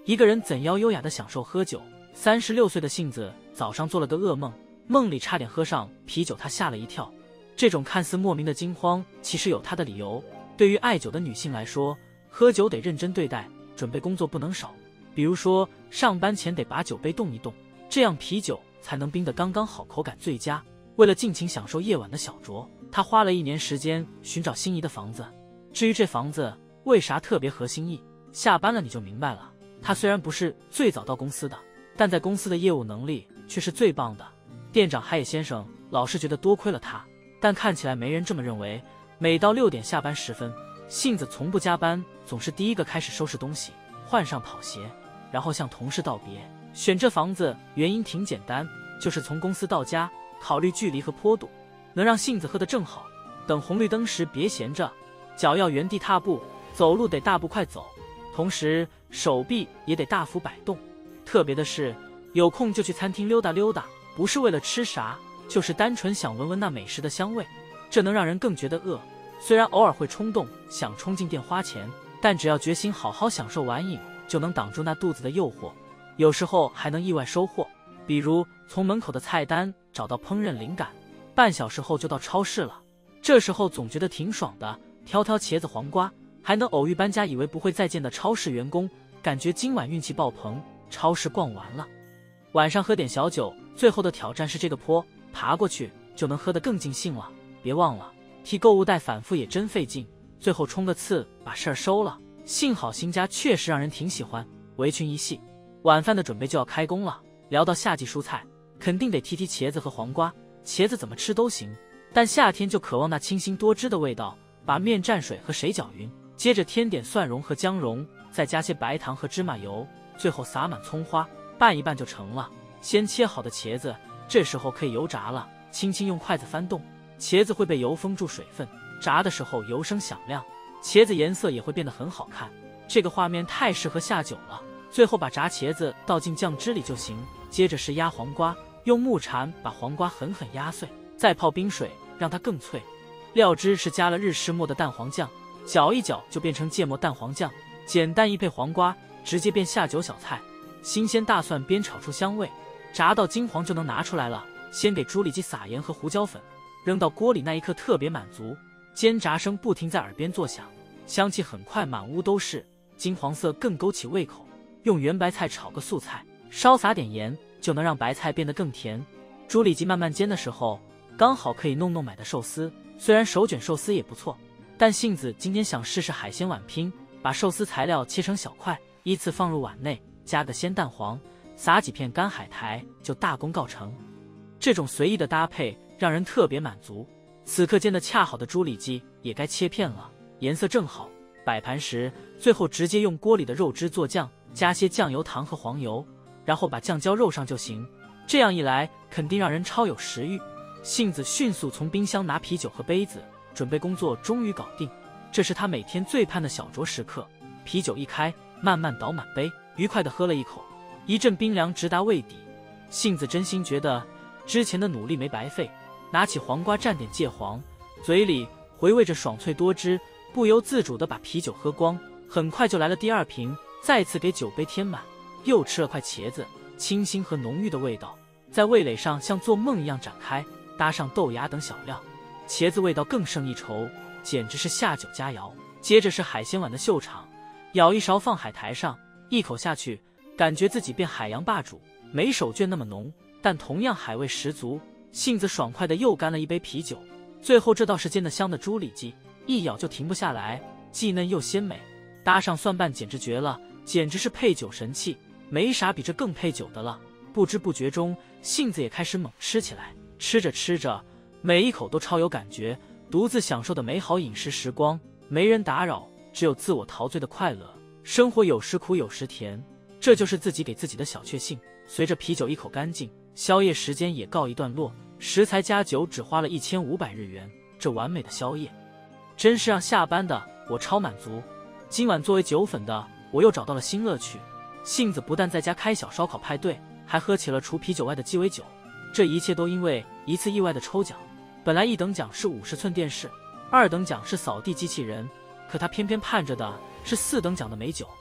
一个人怎样优雅地享受喝酒？36岁的杏子早上做了个噩梦，梦里差点喝上啤酒，她吓了一跳。这种看似莫名的惊慌，其实有她的理由。对于爱酒的女性来说，喝酒得认真对待，准备工作不能少。比如说，上班前得把酒杯动一动，这样啤酒才能冰得刚刚好，口感最佳。为了尽情享受夜晚的小酌，她花了1年时间寻找心仪的房子。至于这房子为啥特别合心意，下班了你就明白了。她虽然不是最早到公司的，但在公司的业务能力却是最棒的。店长海野先生老是觉得多亏了他，但看起来没人这么认为。每到6点下班时分，杏子从不加班，总是第一个开始收拾东西，换上跑鞋，然后向同事道别。选这房子原因挺简单，就是从公司到家，考虑距离和坡度，能让杏子喝得正好。等红绿灯时别闲着，脚要原地踏步，走路得大步快走，同时手臂也得大幅摆动。特别的是，有空就去餐厅溜达溜达，不是为了吃啥，就是单纯想闻闻那美食的香味，这能让人更觉得饿。虽然偶尔会冲动想冲进店花钱，但只要决心好好享受晚饮，就能挡住那肚子的诱惑。有时候还能意外收获，比如从门口的菜单找到烹饪灵感，半小时后就到超市了。这时候总觉得挺爽的，挑茄子黄瓜，还能偶遇搬家以为不会再见的超市员工，感觉今晚运气爆棚。超市逛完了，晚上喝点小酒，最后的挑战是这个坡，爬过去就能喝得更尽兴了。别忘了提购物袋，反复也真费劲，最后冲个刺把事儿收了。幸好新家确实让人挺喜欢。围裙一系，晚饭的准备就要开工了。聊到夏季蔬菜，肯定得提茄子和黄瓜。茄子怎么吃都行，但夏天就渴望那清新多汁的味道。把面蘸水和水搅匀，接着添点蒜蓉和姜蓉，再加些白糖和芝麻油，最后撒满葱花，拌一拌就成了。先切好的茄子，这时候可以油炸了，轻轻用筷子翻动，茄子会被油封住水分，炸的时候油声响亮，茄子颜色也会变得很好看。这个画面太适合下酒了。最后把炸茄子倒进酱汁里就行，接着是压黄瓜，用木铲把黄瓜狠狠压碎，再泡冰水让它更脆。料汁是加了日式末的蛋黄酱，搅一搅就变成芥末蛋黄酱，简单一配黄瓜，直接变下酒小菜。新鲜大蒜煸炒出香味，炸到金黄就能拿出来了。先给猪里脊撒盐和胡椒粉，扔到锅里那一刻特别满足，煎炸声不停在耳边作响，香气很快满屋都是，金黄色更勾起胃口。用圆白菜炒个素菜，稍撒点盐就能让白菜变得更甜。猪里脊慢慢煎的时候，刚好可以弄买的寿司，虽然手卷寿司也不错，但杏子今天想试试海鲜碗拼，把寿司材料切成小块，依次放入碗内，加个鲜蛋黄，撒几片干海苔，就大功告成。这种随意的搭配让人特别满足。此刻煎的恰好的猪里脊也该切片了，颜色正好。摆盘时，最后直接用锅里的肉汁做酱，加些酱油、糖和黄油，然后把酱浇肉上就行。这样一来，肯定让人超有食欲。杏子迅速从冰箱拿啤酒和杯子，准备工作终于搞定。这是他每天最盼的小酌时刻。啤酒一开，慢慢倒满杯，愉快地喝了一口，一阵冰凉直达胃底。杏子真心觉得之前的努力没白费，拿起黄瓜蘸点芥黄，嘴里回味着爽脆多汁，不由自主地把啤酒喝光。很快就来了第2瓶，再次给酒杯添满，又吃了块茄子，清新和浓郁的味道在味蕾上像做梦一样展开，搭上豆芽等小料，茄子味道更胜一筹，简直是下酒佳肴。接着是海鲜碗的秀场，舀一勺放海苔上，一口下去，感觉自己变海洋霸主，没手绢那么浓，但同样海味十足。杏子爽快的又干了一杯啤酒，最后这道是煎得香的猪里脊，一咬就停不下来，既嫩又鲜美，搭上蒜瓣简直绝了，简直是配酒神器，没啥比这更配酒的了。不知不觉中，杏子也开始猛吃起来，吃着吃着，每一口都超有感觉，独自享受的美好饮食时光，没人打扰，只有自我陶醉的快乐。生活有时苦有时甜，这就是自己给自己的小确幸。随着啤酒一口干净，宵夜时间也告一段落，食材加酒只花了1500日元，这完美的宵夜真是让下班的我超满足。今晚作为酒粉的我又找到了新乐趣，杏子不但在家开小烧烤派对，还喝起了除啤酒外的鸡尾酒。这一切都因为一次意外的抽奖，本来1等奖是50寸电视，2等奖是扫地机器人，可他偏偏盼着的是4等奖的美酒。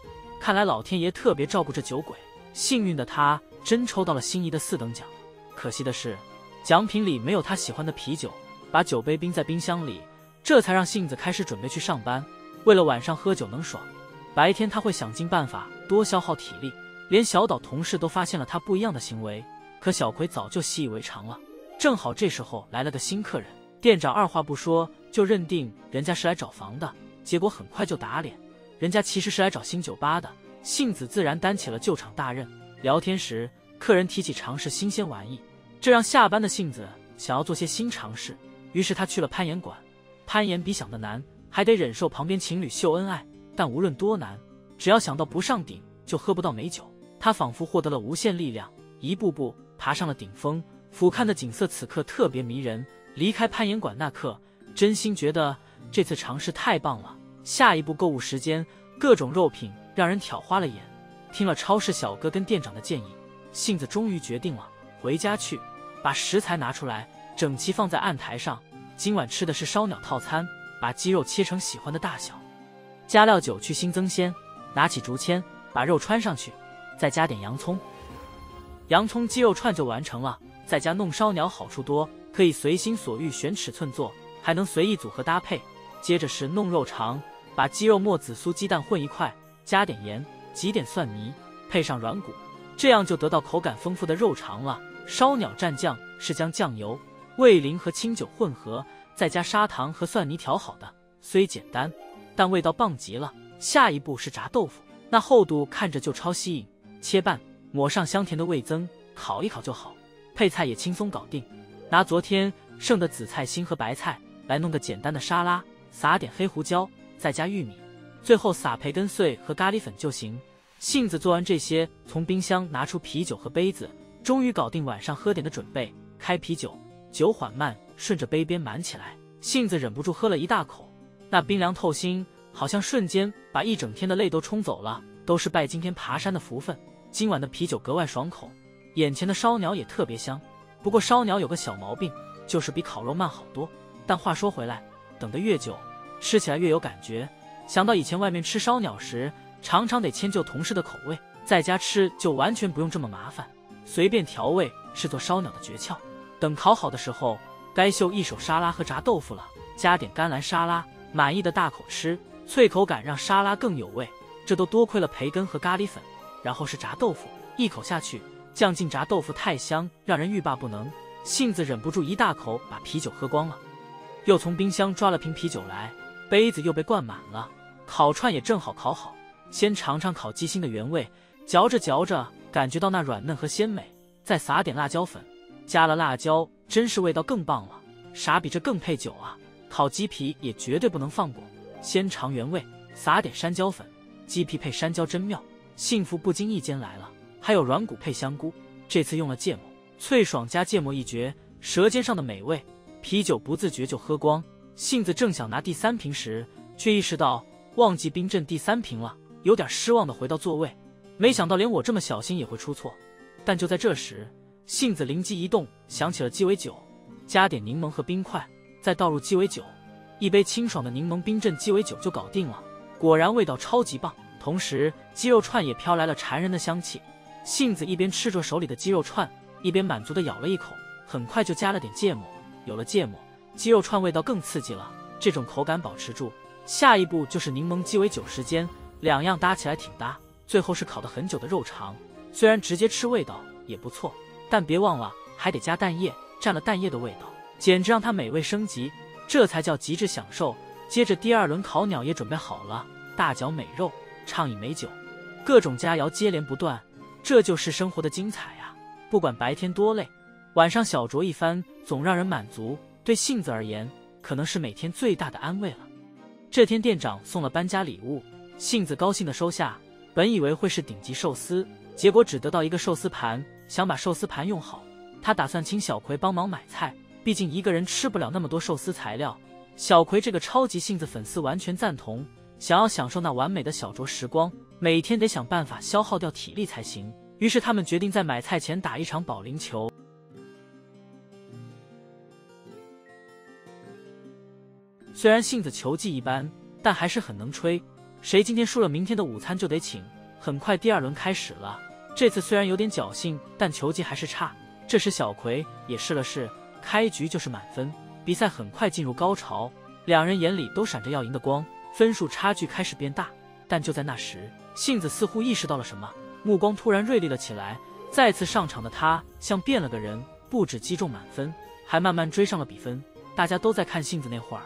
看来老天爷特别照顾这酒鬼，幸运的他真抽到了心仪的4等奖。可惜的是，奖品里没有他喜欢的啤酒，把酒杯冰在冰箱里，这才让杏子开始准备去上班。为了晚上喝酒能爽，白天他会想尽办法多消耗体力。连小岛同事都发现了他不一样的行为，可小葵早就习以为常了。正好这时候来了个新客人，店长二话不说就认定人家是来找房的，结果很快就打脸，人家其实是来找新酒吧的。杏子自然担起了救场大任。聊天时，客人提起尝试新鲜玩意，这让下班的杏子想要做些新尝试，于是他去了攀岩馆。攀岩比想的难，还得忍受旁边情侣秀恩爱，但无论多难，只要想到不上顶就喝不到美酒，他仿佛获得了无限力量，一步步爬上了顶峰。俯瞰的景色此刻特别迷人，离开攀岩馆那刻，真心觉得这次尝试太棒了。下一步购物时间，各种肉品让人挑花了眼。听了超市小哥跟店长的建议，杏子终于决定了，回家去把食材拿出来，整齐放在案台上。今晚吃的是烧鸟套餐，把鸡肉切成喜欢的大小，加料酒去腥增鲜，拿起竹签把肉穿上去，再加点洋葱，洋葱鸡肉串就完成了。在家弄烧鸟好处多，可以随心所欲选尺寸做，还能随意组合搭配。接着是弄肉肠，把鸡肉末紫苏鸡蛋混一块，加点盐，挤点蒜泥，配上软骨，这样就得到口感丰富的肉肠了。烧鸟蘸酱是将酱油、味淋和清酒混合，再加砂糖和蒜泥调好的，虽简单，但味道棒极了。下一步是炸豆腐，那厚度看着就超吸引，切半，抹上香甜的味增，烤一烤就好。配菜也轻松搞定，拿昨天剩的紫菜心和白菜来弄个简单的沙拉，撒点黑胡椒，再加玉米，最后撒培根碎和咖喱粉就行。杏子做完这些，从冰箱拿出啤酒和杯子，终于搞定晚上喝点的准备。开啤酒，酒缓慢顺着杯边满起来，杏子忍不住喝了一大口，那冰凉透心，好像瞬间把一整天的泪都冲走了。都是拜今天爬山的福分，今晚的啤酒格外爽口。眼前的烧鸟也特别香，不过烧鸟有个小毛病，就是比烤肉慢好多。但话说回来，等得越久，吃起来越有感觉。想到以前外面吃烧鸟时，常常得迁就同事的口味，在家吃就完全不用这么麻烦，随便调味是做烧鸟的诀窍。等烤好的时候，该秀一手沙拉和炸豆腐了，加点甘蓝沙拉，满意的大口吃，脆口感让沙拉更有味。这都多亏了培根和咖喱粉。然后是炸豆腐，一口下去，酱浸炸豆腐太香，让人欲罢不能。杏子忍不住一大口把啤酒喝光了，又从冰箱抓了瓶啤酒来，杯子又被灌满了。烤串也正好烤好，先尝尝烤鸡心的原味，嚼着嚼着感觉到那软嫩和鲜美，再撒点辣椒粉，加了辣椒真是味道更棒了，啥比这更配酒啊。烤鸡皮也绝对不能放过，先尝原味，撒点山椒粉，鸡皮配山椒真妙，幸福不经意间来了。还有软骨配香菇，这次用了芥末，脆爽加芥末一绝，舌尖上的美味。啤酒不自觉就喝光，杏子正想拿第3瓶时，却意识到忘记冰镇第3瓶了，有点失望的回到座位。没想到连我这么小心也会出错。但就在这时，杏子灵机一动，想起了鸡尾酒，加点柠檬和冰块，再倒入鸡尾酒，一杯清爽的柠檬冰镇鸡尾酒就搞定了。果然味道超级棒，同时鸡肉串也飘来了馋人的香气。杏子一边吃着手里的鸡肉串，一边满足地咬了一口，很快就加了点芥末。有了芥末，鸡肉串味道更刺激了，这种口感保持住，下一步就是柠檬鸡尾酒时间，两样搭起来挺搭。最后是烤得很久的肉肠，虽然直接吃味道也不错，但别忘了还得加蛋液，蘸了蛋液的味道，简直让它美味升级，这才叫极致享受。接着第2轮烤鸟也准备好了，大嚼美肉，畅饮美酒，各种佳肴接连不断，这就是生活的精彩啊！不管白天多累，晚上小酌一番总让人满足，对杏子而言可能是每天最大的安慰了。这天店长送了搬家礼物，杏子高兴地收下，本以为会是顶级寿司，结果只得到一个寿司盘，想把寿司盘用好。他打算请小葵帮忙买菜，毕竟一个人吃不了那么多寿司材料。小葵这个超级杏子粉丝完全赞同，想要享受那完美的小酌时光，每天得想办法消耗掉体力才行。于是他们决定在买菜前打一场保龄球。虽然杏子球技一般，但还是很能吹，谁今天输了明天的午餐就得请， 很快第二轮开始了，这次虽然有点侥幸，但球技还是差。这时小葵也试了试，开局就是满分。比赛很快进入高潮，两人眼里都闪着要赢的光，分数差距开始变大。但就在那时，杏子似乎意识到了什么，目光突然锐利了起来。再次上场的他像变了个人，不止击中满分，还慢慢追上了比分。大家都在看杏子那会儿，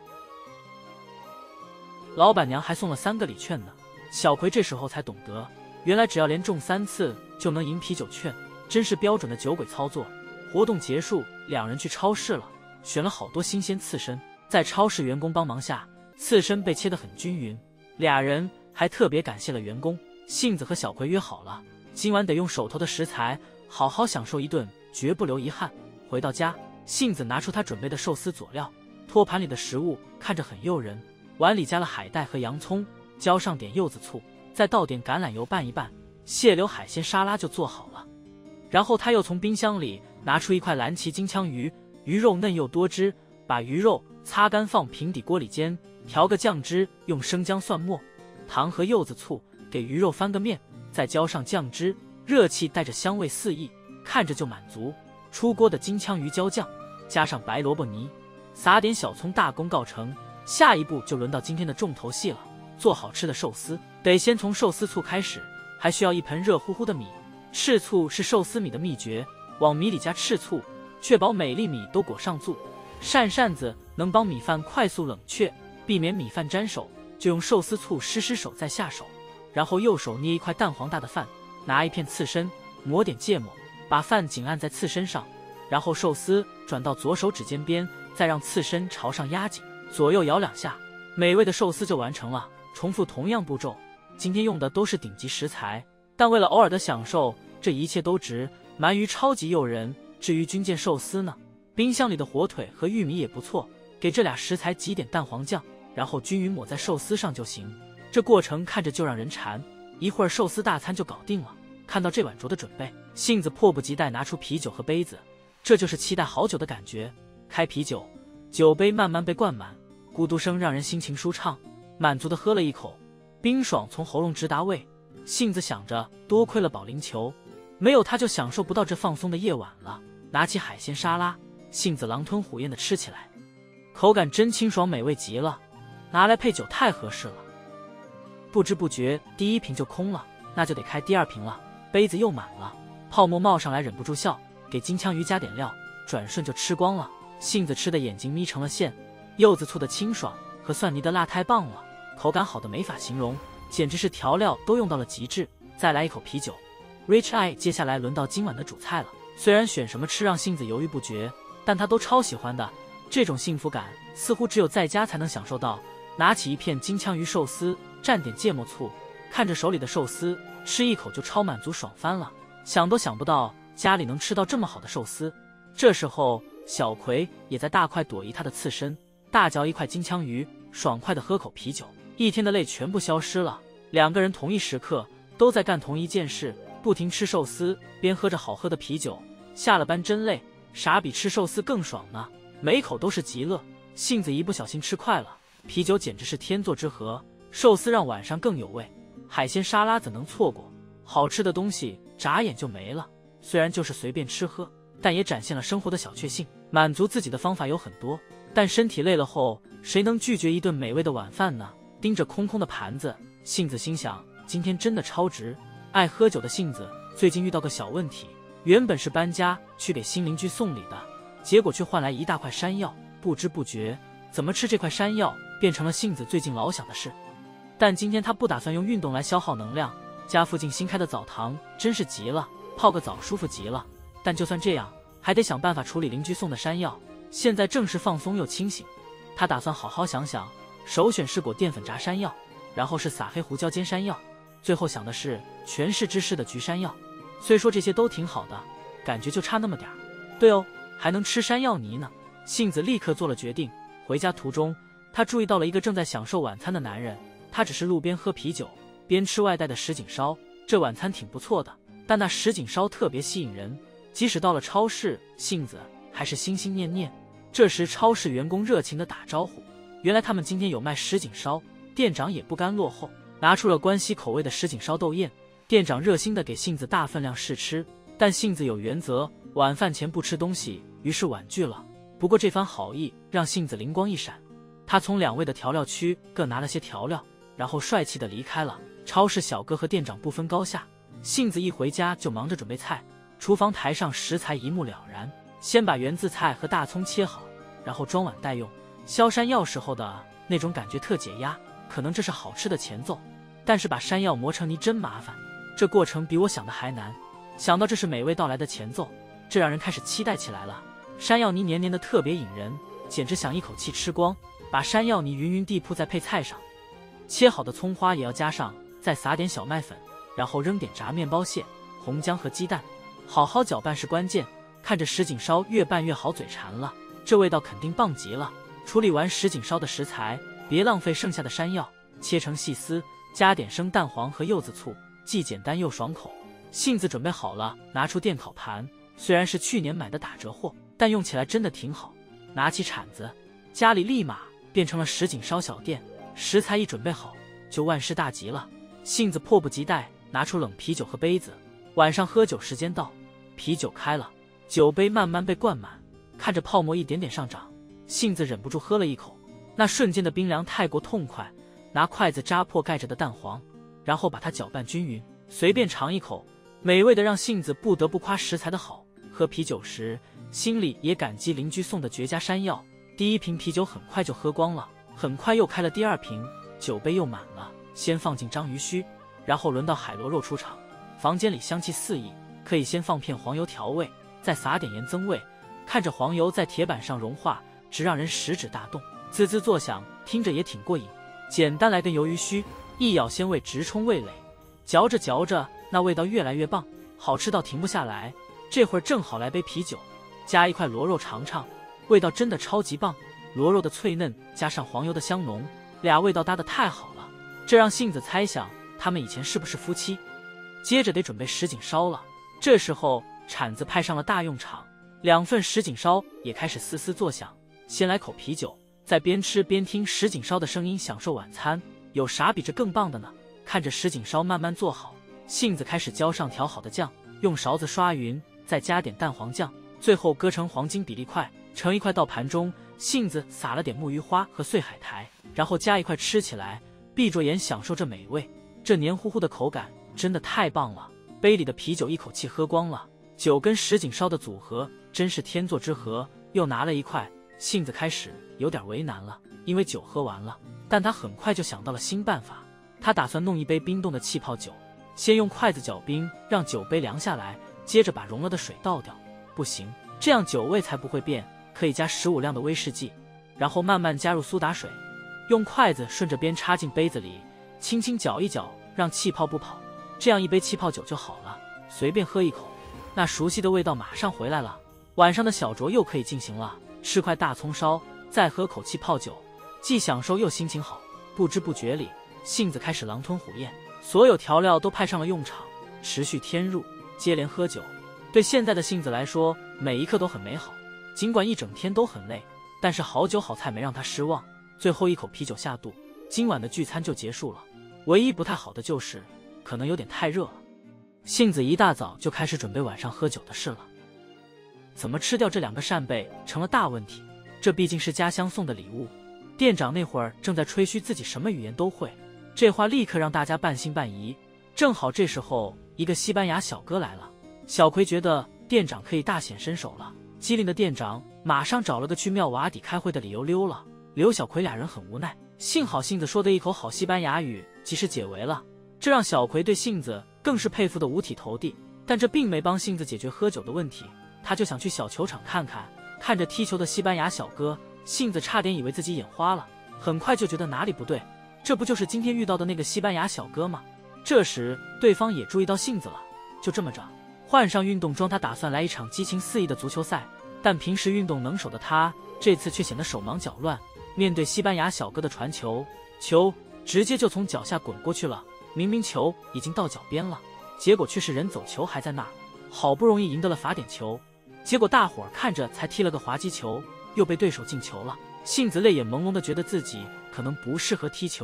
老板娘还送了3个礼券呢。小葵这时候才懂得，原来只要连中3次就能赢啤酒券，真是标准的酒鬼操作。活动结束，两人去超市了，选了好多新鲜刺身。在超市员工帮忙下，刺身被切得很均匀，俩人还特别感谢了员工。杏子和小葵约好了，今晚得用手头的食材好好享受一顿，绝不留遗憾。回到家，杏子拿出她准备的寿司佐料，托盘里的食物看着很诱人，碗里加了海带和洋葱，浇上点柚子醋，再倒点橄榄油拌一拌，蟹柳海鲜沙拉就做好了。然后他又从冰箱里拿出一块蓝鳍金枪鱼，鱼肉嫩又多汁，把鱼肉擦干放平底锅里煎，调个酱汁，用生姜蒜末、糖和柚子醋给鱼肉翻个面，再浇上酱汁，热气带着香味四溢，看着就满足。出锅的金枪鱼浇酱，加上白萝卜泥，撒点小葱，大功告成。下一步就轮到今天的重头戏了，做好吃的寿司得先从寿司醋开始，还需要一盆热乎乎的米。赤醋是寿司米的秘诀，往米里加赤醋，确保每粒米都裹上醋。扇子能帮米饭快速冷却，避免米饭沾手，就用寿司醋湿手再下手。然后右手捏一块蛋黄大的饭，拿一片刺身，抹点芥末，把饭紧按在刺身上，然后寿司转到左手指尖边，再让刺身朝上压紧，左右摇2下，美味的寿司就完成了。重复同样步骤，今天用的都是顶级食材，但为了偶尔的享受，这一切都值。鳗鱼超级诱人，至于军舰寿司呢，冰箱里的火腿和玉米也不错，给这俩食材挤点蛋黄酱，然后均匀抹在寿司上就行。这过程看着就让人馋，一会儿寿司大餐就搞定了。看到这碗桌的准备，杏子迫不及待拿出啤酒和杯子，这就是期待好久的感觉。开啤酒，酒杯慢慢被灌满，咕嘟声让人心情舒畅，满足地喝了一口，冰爽从喉咙直达胃。杏子想着，多亏了保龄球，没有它就享受不到这放松的夜晚了。拿起海鲜沙拉，杏子狼吞虎咽地吃起来，口感真清爽，美味极了，拿来配酒太合适了。不知不觉第1瓶就空了，那就得开第2瓶了。杯子又满了，泡沫冒上来，忍不住笑，给金枪鱼加点料，转瞬就吃光了。杏子吃的眼睛眯成了线，柚子醋的清爽和蒜泥的辣太棒了，口感好的没法形容，简直是调料都用到了极致。再来一口啤酒 Rich Eye。 接下来轮到今晚的主菜了，虽然选什么吃让杏子犹豫不决，但她都超喜欢的，这种幸福感似乎只有在家才能享受到。拿起一片金枪鱼寿司，蘸点芥末醋，看着手里的寿司，吃一口就超满足，爽翻了。想都想不到家里能吃到这么好的寿司。这时候小葵也在大快朵颐他的刺身，大嚼一块金枪鱼，爽快地喝口啤酒，一天的累全部消失了。两个人同一时刻都在干同一件事，不停吃寿司，边喝着好喝的啤酒。下了班真累，啥比吃寿司更爽呢？每口都是极乐。杏子一不小心吃快了，啤酒简直是天作之合，寿司让晚上更有味，海鲜沙拉怎能错过？好吃的东西眨眼就没了，虽然就是随便吃喝，但也展现了生活的小确幸。满足自己的方法有很多，但身体累了后，谁能拒绝一顿美味的晚饭呢？盯着空空的盘子，杏子心想，今天真的超值。爱喝酒的杏子最近遇到个小问题，原本是搬家去给新邻居送礼的，结果却换来一大块山药，不知不觉怎么吃这块山药变成了杏子最近老想的事。但今天他不打算用运动来消耗能量，家附近新开的澡堂真是极了，泡个澡舒服极了。但就算这样，还得想办法处理邻居送的山药。现在正是放松又清醒，他打算好好想想，首选是裹淀粉炸山药，然后是撒黑胡椒煎山药，最后想的是全是芝士的焗山药。虽说这些都挺好的，感觉就差那么点儿。对哦，还能吃山药泥呢。杏子立刻做了决定。回家途中，他注意到了一个正在享受晚餐的男人，他只是路边喝啤酒，边吃外带的什锦烧。这晚餐挺不错的，但那什锦烧特别吸引人，即使到了超市，杏子还是心心念念。这时超市员工热情地打招呼，原来他们今天有卖什锦烧，店长也不甘落后， 拿出了关西口味的什锦烧豆燕。店长热心的给杏子大分量试吃，但杏子有原则，晚饭前不吃东西，于是婉拒了。不过这番好意让杏子灵光一闪，他从2位的调料区各拿了些调料，然后帅气的离开了。超市小哥和店长不分高下，杏子一回家就忙着准备菜。厨房台上食材一目了然，先把圆子菜和大葱切好，然后装碗待用。削山药时候的那种感觉特解压，可能这是好吃的前奏。但是把山药磨成泥真麻烦，这过程比我想的还难。想到这是美味到来的前奏，这让人开始期待起来了。山药泥黏黏的特别引人，简直想一口气吃光。把山药泥匀匀地铺在配菜上，切好的葱花也要加上，再撒点小麦粉，然后扔点炸面包屑、红姜和鸡蛋，好好搅拌是关键。看着什锦烧越拌越好，嘴馋了，这味道肯定棒极了。处理完什锦烧的食材，别浪费剩下的山药，切成细丝，加点生蛋黄和柚子醋，既简单又爽口。杏子准备好了，拿出电烤盘，虽然是去年买的打折货，但用起来真的挺好。拿起铲子，家里立马变成了什锦烧小店。食材一准备好，就万事大吉了。杏子迫不及待拿出冷啤酒和杯子，晚上喝酒时间到，啤酒开了，酒杯慢慢被灌满，看着泡沫一点点上涨，杏子忍不住喝了一口。那瞬间的冰凉太过痛快，拿筷子扎破盖着的蛋黄，然后把它搅拌均匀，随便尝一口，美味的让杏子不得不夸食材的好。喝啤酒时，心里也感激邻居送的绝佳山药。第1瓶啤酒很快就喝光了，很快又开了第2瓶，酒杯又满了。先放进章鱼须，然后轮到海螺肉出场。房间里香气四溢，可以先放片黄油调味，再撒点盐增味。看着黄油在铁板上融化，直让人食指大动，滋滋作响，听着也挺过瘾。简单来根鱿鱼须，一咬鲜味直冲味蕾，嚼着嚼着，那味道越来越棒，好吃到停不下来。这会儿正好来杯啤酒，加一块螺肉尝尝，味道真的超级棒。螺肉的脆嫩加上黄油的香浓，俩味道搭得太好了，这让杏子猜想他们以前是不是夫妻。接着得准备什锦烧了，这时候铲子派上了大用场，2份什锦烧也开始嘶嘶作响。先来口啤酒，再边吃边听什锦烧的声音，享受晚餐，有啥比这更棒的呢？看着什锦烧慢慢做好，杏子开始浇上调好的酱，用勺子刷匀，再加点蛋黄酱，最后割成黄金比例块，盛一块到盘中。杏子撒了点木鱼花和碎海苔，然后加一块吃起来，闭着眼享受这美味。这黏糊糊的口感真的太棒了，杯里的啤酒一口气喝光了。酒跟什锦烧的组合真是天作之合。又拿了一块，杏子开始有点为难了，因为酒喝完了，但他很快就想到了新办法。他打算弄一杯冰冻的气泡酒，先用筷子搅冰，让酒杯凉下来，接着把融了的水倒掉。不行，这样酒味才不会变。可以加15量的威士忌，然后慢慢加入苏打水，用筷子顺着边插进杯子里，轻轻搅一搅，让气泡不跑，这样一杯气泡酒就好了。随便喝一口，那熟悉的味道马上回来了。晚上的小酌又可以进行了，吃块大葱烧，再喝口气泡酒，既享受又心情好。不知不觉里，杏子开始狼吞虎咽，所有调料都派上了用场，持续添入，接连喝酒。对现在的杏子来说，每一刻都很美好。尽管一整天都很累，但是好酒好菜没让他失望。最后一口啤酒下肚，今晚的聚餐就结束了。唯一不太好的就是可能有点太热了。杏子一大早就开始准备晚上喝酒的事了，怎么吃掉这2个扇贝成了大问题。这毕竟是家乡送的礼物。店长那会儿正在吹嘘自己什么语言都会，这话立刻让大家半信半疑。正好这时候一个西班牙小哥来了，小葵觉得店长可以大显身手了。机灵的店长马上找了个去妙瓦底开会的理由溜了。刘小葵俩人很无奈，幸好杏子说的一口好西班牙语及时解围了，这让小葵对杏子更是佩服的五体投地。但这并没帮杏子解决喝酒的问题，他就想去小球场看看。看着踢球的西班牙小哥，杏子差点以为自己眼花了，很快就觉得哪里不对，这不就是今天遇到的那个西班牙小哥吗？这时对方也注意到杏子了，就这么着换上运动装，他打算来一场激情四溢的足球赛。但平时运动能手的他，这次却显得手忙脚乱。面对西班牙小哥的传球，球直接就从脚下滚过去了。明明球已经到脚边了，结果却是人走球还在那儿。好不容易赢得了罚点球，结果大伙儿看着才踢了个滑稽球，又被对手进球了。杏子泪眼朦胧的觉得自己可能不适合踢球，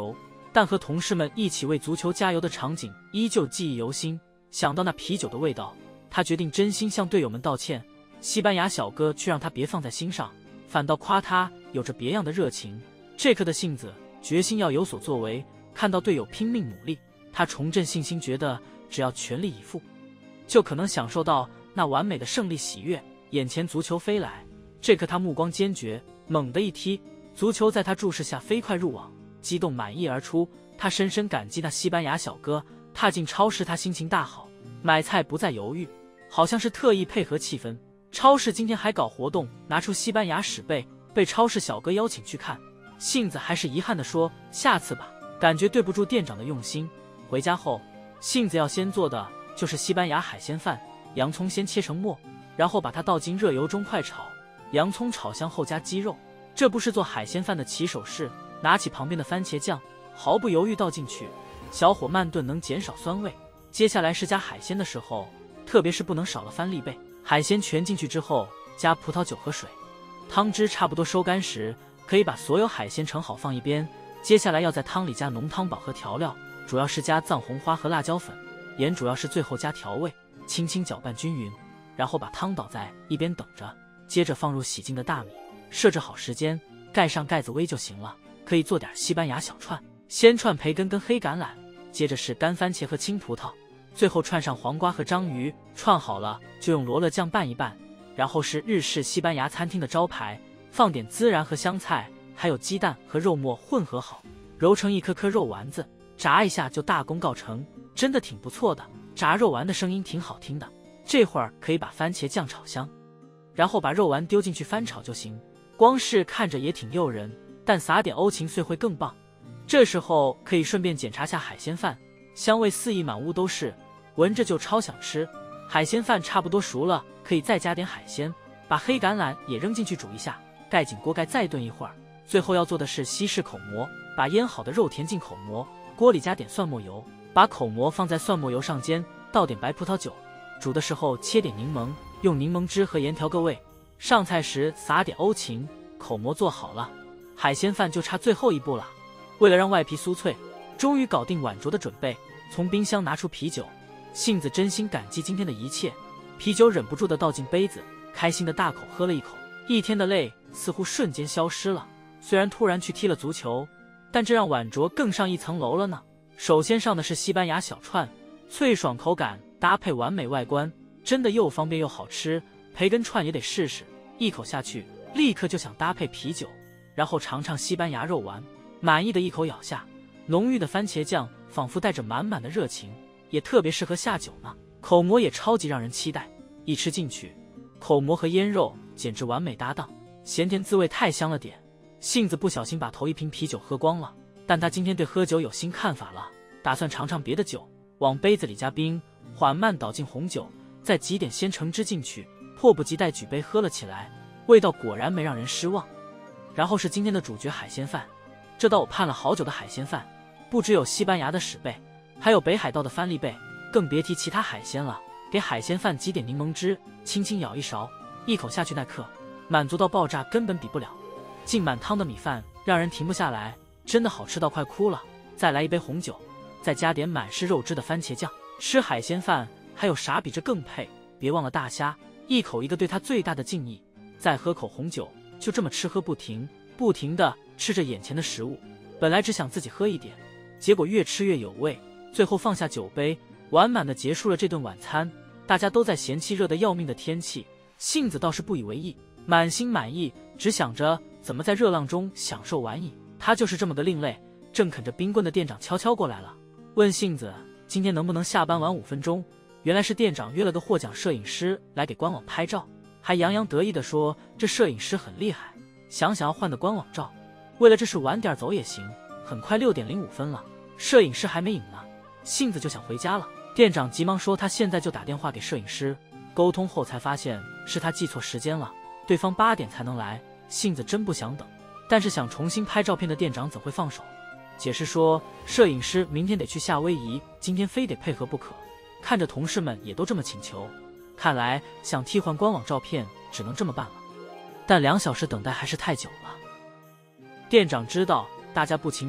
但和同事们一起为足球加油的场景依旧记忆犹新。想到那啤酒的味道，他决定真心向队友们道歉。西班牙小哥却让他别放在心上，反倒夸他有着别样的热情。这颗的性子，决心要有所作为。看到队友拼命努力，他重振信心，觉得只要全力以赴，就可能享受到那完美的胜利喜悦。眼前足球飞来，这刻他目光坚决，猛地一踢，足球在他注视下飞快入网，激动满意而出。他深深感激那西班牙小哥。踏进超市，他心情大好，买菜不再犹豫，好像是特意配合气氛。超市今天还搞活动，拿出西班牙史贝，被超市小哥邀请去看。杏子还是遗憾地说下次吧，感觉对不住店长的用心。回家后，杏子要先做的就是西班牙海鲜饭。洋葱先切成末，然后把它倒进热油中快炒，洋葱炒香后加鸡肉。这不是做海鲜饭的起手式，拿起旁边的番茄酱，毫不犹豫倒进去，小火慢炖能减少酸味。接下来是加海鲜的时候，特别是不能少了番栗贝。海鲜全进去之后，加葡萄酒和水，汤汁差不多收干时，可以把所有海鲜盛好放一边。接下来要在汤里加浓汤宝和调料，主要是加藏红花和辣椒粉，盐主要是最后加调味，轻轻搅拌均匀，然后把汤倒在一边等着。接着放入洗净的大米，设置好时间，盖上盖子煨就行了。可以做点西班牙小串，先串培根跟黑橄榄，接着是干番茄和青葡萄，最后串上黄瓜和章鱼。串好了就用罗勒酱拌一拌，然后是日式西班牙餐厅的招牌，放点孜然和香菜，还有鸡蛋和肉末混合好，揉成一颗颗肉丸子，炸一下就大功告成，真的挺不错的。炸肉丸的声音挺好听的。这会儿可以把番茄酱炒香，然后把肉丸丢进去翻炒就行。光是看着也挺诱人，但撒点欧芹碎会更棒。这时候可以顺便检查下海鲜饭，香味四溢满屋都是，闻着就超想吃。海鲜饭差不多熟了，可以再加点海鲜，把黑橄榄也扔进去煮一下，盖紧锅盖再炖一会儿。最后要做的是西式口蘑，把腌好的肉填进口蘑，锅里加点蒜末油，把口蘑放在蒜末油上煎，倒点白葡萄酒，煮的时候切点柠檬，用柠檬汁和盐调个味。上菜时撒点欧芹，口蘑做好了，海鲜饭就差最后一步了。为了让外皮酥脆，终于搞定碗桌的准备。从冰箱拿出啤酒，杏子真心感激今天的一切，啤酒忍不住的倒进杯子，开心的大口喝了一口。一天的累似乎瞬间消失了。虽然突然去踢了足球，但这让碗桌更上一层楼了呢。首先上的是西班牙小串，脆爽口感搭配完美外观，真的又方便又好吃。培根串也得试试，一口下去立刻就想搭配啤酒。然后尝尝西班牙肉丸，满意的一口咬下，浓郁的番茄酱仿佛带着满满的热情，也特别适合下酒呢。口蘑也超级让人期待，一吃进去，口蘑和腌肉简直完美搭档，咸甜滋味太香了点。杏子不小心把头一瓶啤酒喝光了，但他今天对喝酒有新看法了，打算尝尝别的酒。往杯子里加冰，缓慢倒进红酒，再挤点鲜橙汁进去，迫不及待举杯喝了起来。味道果然没让人失望。然后是今天的主角海鲜饭，这道我盼了好久的海鲜饭，不只有西班牙的史贝，还有北海道的番栗贝，更别提其他海鲜了。给海鲜饭挤点柠檬汁，轻轻舀一勺，一口下去那刻，满足到爆炸，根本比不了。浸满汤的米饭让人停不下来，真的好吃到快哭了。再来一杯红酒，再加点满是肉汁的番茄酱。吃海鲜饭还有啥比这更配？别忘了大虾，一口一个对他最大的敬意。再喝口红酒，就这么吃喝不停，不停的吃着眼前的食物。本来只想自己喝一点，结果越吃越有味，最后放下酒杯，完满的结束了这顿晚餐。大家都在嫌弃热得要命的天气，杏子倒是不以为意，满心满意，只想着怎么在热浪中享受玩瘾。他就是这么个另类。正啃着冰棍的店长悄悄过来了，问杏子今天能不能下班晚5分钟。原来是店长约了个获奖摄影师来给官网拍照，还洋洋得意地说这摄影师很厉害，想要换的官网照。为了这事晚点走也行。很快6点05分了，摄影师还没影呢，杏子就想回家了。店长急忙说他现在就打电话给摄影师，沟通后才发现是他记错时间了，对方8点才能来。杏子真不想等，但是想重新拍照片的店长怎会放手？解释说摄影师明天得去夏威夷，今天非得配合不可。看着同事们也都这么请求，看来想替换官网照片只能这么办了。但2小时等待还是太久了。店长知道大家不情愿，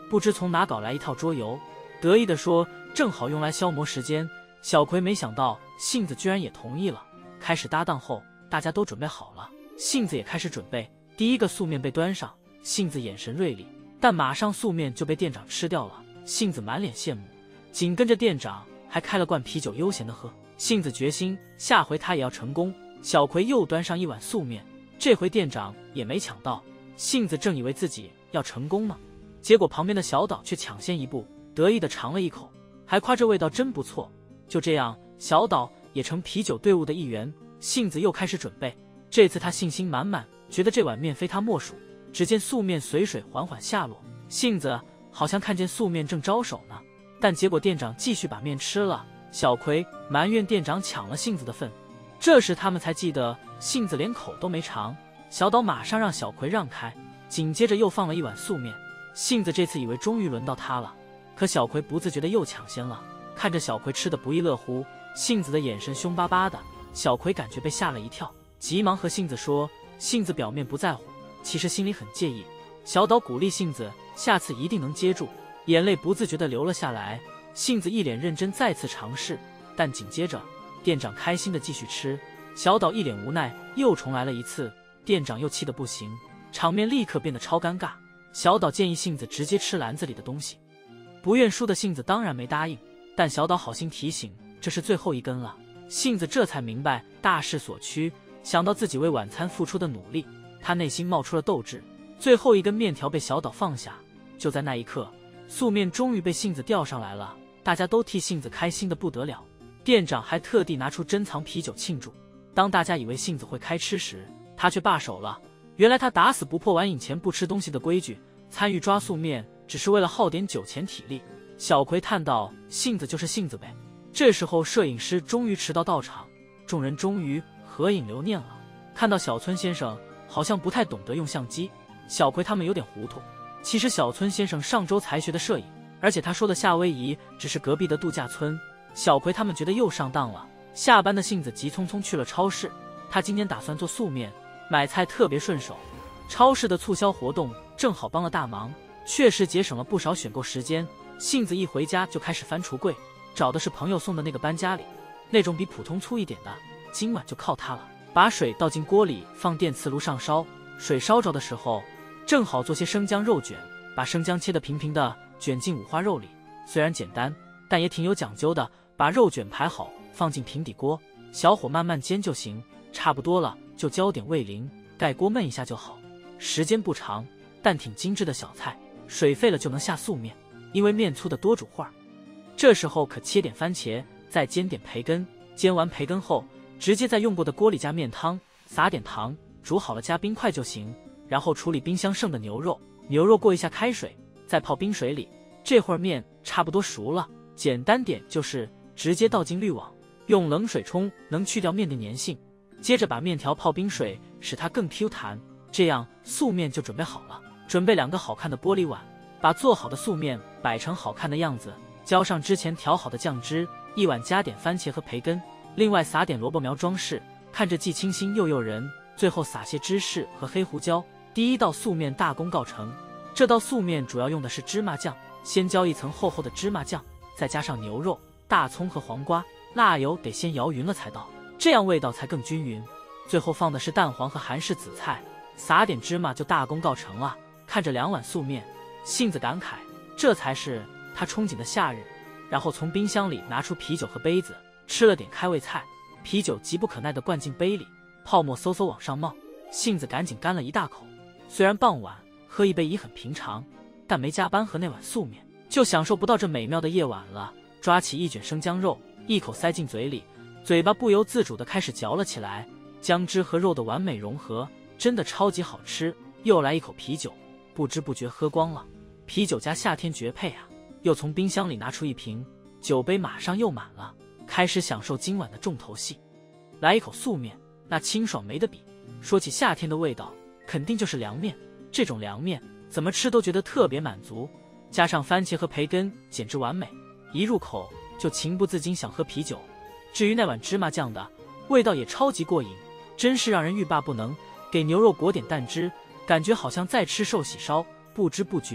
不知从哪搞来一套桌游，得意地说正好用来消磨时间。小葵没想到杏子居然也同意了。开始搭档后，大家都准备好了，杏子也开始准备。第一个素面被端上，杏子眼神锐利，但马上素面就被店长吃掉了。杏子满脸羡慕，紧跟着店长还开了罐啤酒悠闲地喝。杏子决心下回他也要成功。小葵又端上一碗素面，这回店长也没抢到。杏子正以为自己要成功呢，结果旁边的小岛却抢先一步，得意地尝了一口，还夸这味道真不错。就这样，小岛也成啤酒队伍的一员。杏子又开始准备，这次他信心满满，觉得这碗面非他莫属。只见素面随水缓缓下落，杏子好像看见素面正招手呢，但结果店长继续把面吃了。小葵埋怨店长抢了杏子的份，这时他们才记得杏子连口都没尝。小岛马上让小葵让开，紧接着又放了一碗素面。杏子这次以为终于轮到他了，可小葵不自觉的又抢先了。看着小葵吃得不亦乐乎，杏子的眼神凶巴巴的，小葵感觉被吓了一跳，急忙和杏子说。杏子表面不在乎，其实心里很介意。小岛鼓励杏子下次一定能接住，眼泪不自觉地流了下来。杏子一脸认真再次尝试，但紧接着店长开心地继续吃，小岛一脸无奈又重来了一次，店长又气得不行，场面立刻变得超尴尬。小岛建议杏子直接吃篮子里的东西，不愿输的杏子当然没答应，但小岛好心提醒这是最后一根了。杏子这才明白大势所趋，想到自己为晚餐付出的努力，他内心冒出了斗志。最后一根面条被小岛放下，就在那一刻，素面终于被杏子钓上来了，大家都替杏子开心的不得了。店长还特地拿出珍藏啤酒庆祝。当大家以为杏子会开吃时，他却罢手了。原来他打死不破晚饮前不吃东西的规矩，参与抓素面只是为了耗点酒钱体力。小葵叹道：杏子就是杏子呗。这时候摄影师终于迟到场，众人终于合影留念了。看到小村先生好像不太懂得用相机，小葵他们有点糊涂。其实小村先生上周才学的摄影，而且他说的夏威夷只是隔壁的度假村。小葵他们觉得又上当了。下班的杏子急匆匆去了超市，他今天打算做素面，买菜特别顺手。超市的促销活动正好帮了大忙，确实节省了不少选购时间。杏子一回家就开始翻橱柜，找的是朋友送的那个搬家里，那种比普通粗一点的，今晚就靠它了。把水倒进锅里，放电磁炉上烧，水烧着的时候，正好做些生姜肉卷，把生姜切得平平的，卷进五花肉里。虽然简单，但也挺有讲究的。把肉卷排好，放进平底锅，小火慢慢煎就行。差不多了，就浇点味淋，盖锅焖一下就好。时间不长，但挺精致的小菜。水沸了就能下素面，因为面粗的多煮会儿。这时候可切点番茄，再煎点培根。煎完培根后，直接在用过的锅里加面汤，撒点糖，煮好了加冰块就行。然后处理冰箱剩的牛肉，牛肉过一下开水，再泡冰水里。这会儿面差不多熟了，简单点就是直接倒进滤网，用冷水冲，能去掉面的粘性。接着把面条泡冰水，使它更 Q 弹，这样素面就准备好了。准备2个好看的玻璃碗，把做好的素面摆成好看的样子，浇上之前调好的酱汁，一碗加点番茄和培根，另外撒点萝卜苗装饰，看着既清新又诱人。最后撒些芝士和黑胡椒。第一道素面大功告成。这道素面主要用的是芝麻酱，先浇一层厚厚的芝麻酱，再加上牛肉、大葱和黄瓜，辣油得先摇匀了才倒，这样味道才更均匀。最后放的是蛋黄和韩式紫菜，撒点芝麻就大功告成了。看着2碗素面，杏子感慨，这才是他憧憬的夏日。然后从冰箱里拿出啤酒和杯子，吃了点开胃菜，啤酒急不可耐地灌进杯里，泡沫嗖嗖往上冒，杏子赶紧干了一大口。虽然傍晚喝一杯已很平常，但没加班和那碗素面，就享受不到这美妙的夜晚了。抓起一卷生姜肉，一口塞进嘴里，嘴巴不由自主地开始嚼了起来。姜汁和肉的完美融合，真的超级好吃。又来一口啤酒，不知不觉喝光了。啤酒加夏天绝配啊！又从冰箱里拿出一瓶，酒杯马上又满了，开始享受今晚的重头戏。来一口素面，那清爽没得比。说起夏天的味道，肯定就是凉面。这种凉面怎么吃都觉得特别满足，加上番茄和培根，简直完美。一入口就情不自禁想喝啤酒。至于那碗芝麻酱的，味道也超级过瘾，真是让人欲罢不能。给牛肉裹点蛋汁，感觉好像在吃寿喜烧，不知不觉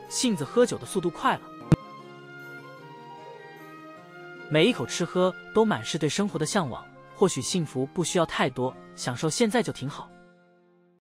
杏子喝酒的速度快了，每一口吃喝都满是对生活的向往。或许幸福不需要太多，享受现在就挺好。